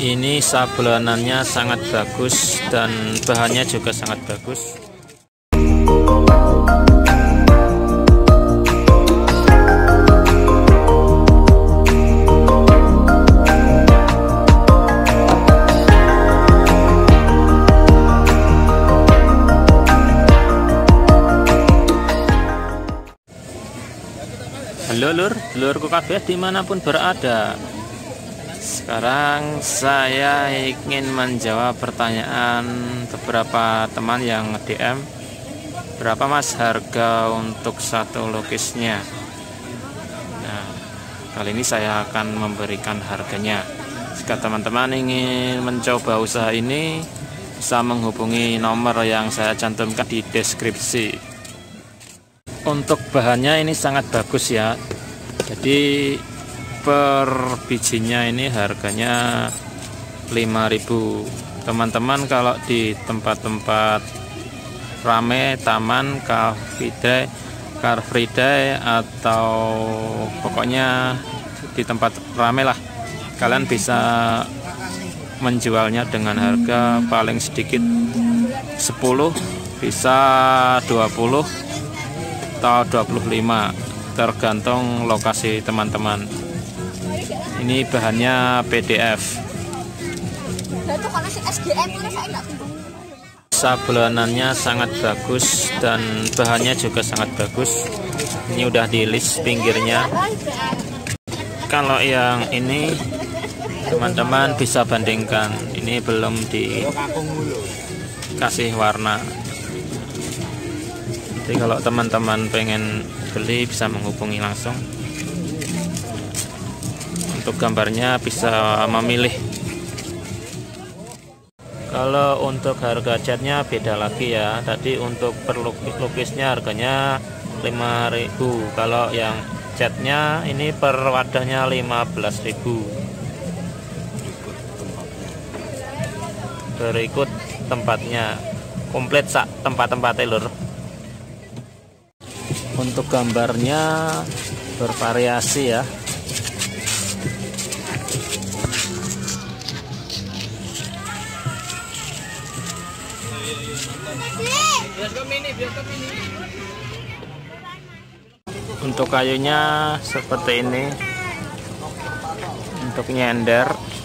Ini sablonannya sangat bagus dan bahannya juga sangat bagus. Halo lurku kabeh dimanapun berada. Sekarang saya ingin menjawab pertanyaan beberapa teman yang DM, berapa mas harga untuk satu lukisnya. Nah, kali ini saya akan memberikan harganya. Jika teman-teman ingin mencoba usaha ini, bisa menghubungi nomor yang saya cantumkan di deskripsi. Untuk bahannya ini sangat bagus ya. Jadi per bijinya ini harganya 5.000. Teman-teman kalau di tempat-tempat rame, taman, car free day atau pokoknya di tempat rame lah, kalian bisa menjualnya dengan harga paling sedikit 10, bisa 20 atau 25, tergantung lokasi teman-teman. Ini bahannya PDF. Sablonannya sangat bagus dan bahannya juga sangat bagus. Ini udah di list pinggirnya. Kalau yang ini teman-teman bisa bandingkan, ini belum dikasih warna. Jadi kalau teman-teman pengen beli bisa menghubungi langsung. Untuk gambarnya bisa memilih. Kalau untuk harga catnya beda lagi ya. Tadi untuk per lukisnya harganya 5.000. Kalau yang catnya ini per wadahnya 15.000. Berikut tempatnya, komplit sak tempat-tempatnya lur. Untuk gambarnya bervariasi ya. Untuk kayunya seperti ini, untuk nyender.